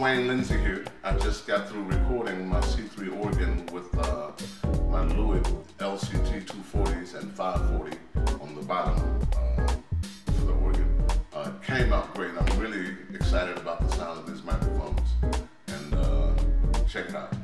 Wayne Linsey here. I just got through recording my C3 organ with my Lewitt LCT240s and 540 on the bottom for the organ. It came out great. I'm really excited about the sound of these microphones. And check it out.